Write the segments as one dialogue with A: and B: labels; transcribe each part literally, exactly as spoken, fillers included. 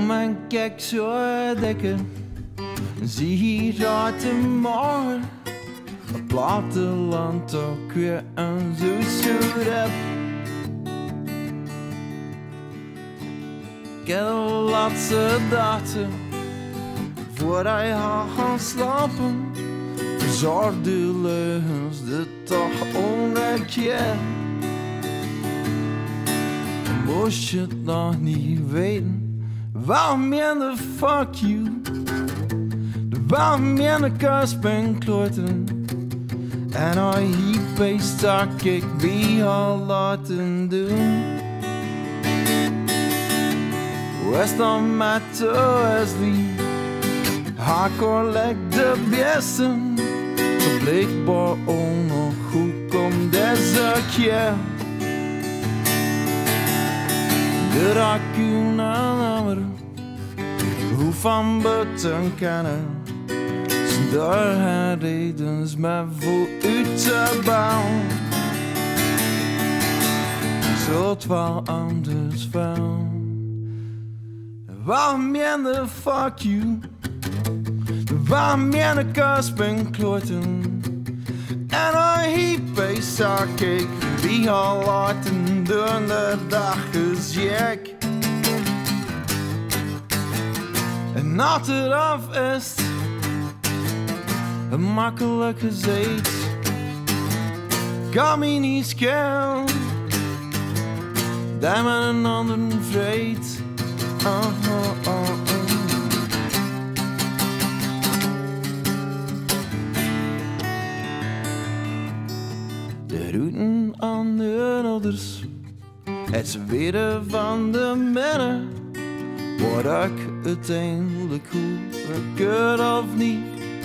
A: Om man kijk zo dekken, zie hier uit de morgen. Het platteland ook weer een zoet heb. Ik heb de laatste dagen voordat je gaat slapen. Verzorg de leugens de toch omgekeerd. Moest je het nog niet weten, waarom je de fuck you? Waarom je de kast ben kloten? En al hierbij stak ik wie al laten doen. West dan met de Wesley, hardcore lijkt de beste. Zo blijkbaar ook nog goed komt deze keer. De raken aan hoe van buiten kennen. Zonder haar redens maar voor u te bouwen. Zo het wel anders van. Waarom je de fuck you? Waarom je de kast ben kloten? En al hierbij zag ik wie al laten doen de dag is jek. En als het af is, een makkelijke zeet. Kan me niet schelen, dat met een ander vreet. Oh, oh, oh, oh. De routen aan de ouders, het zweren van de mannen. Word ik uiteindelijk goed of niet?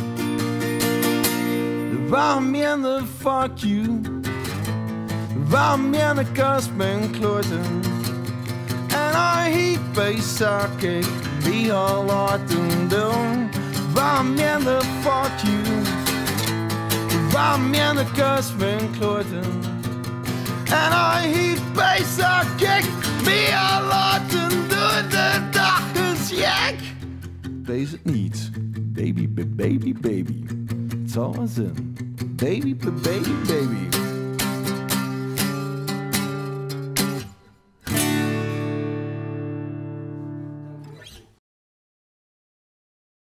A: Waarom je de fuck you? Waarom je de kast ben kloten? En al hierbij zag ik wie al laten doen. Waarom je de fuck you? Waarom je de kast ben kloten? En al hierbij zag ik wie al laten doen. De dag is jek. Wees het niet. Baby, baby, baby. Het zal wel zijn. Baby, baby, baby.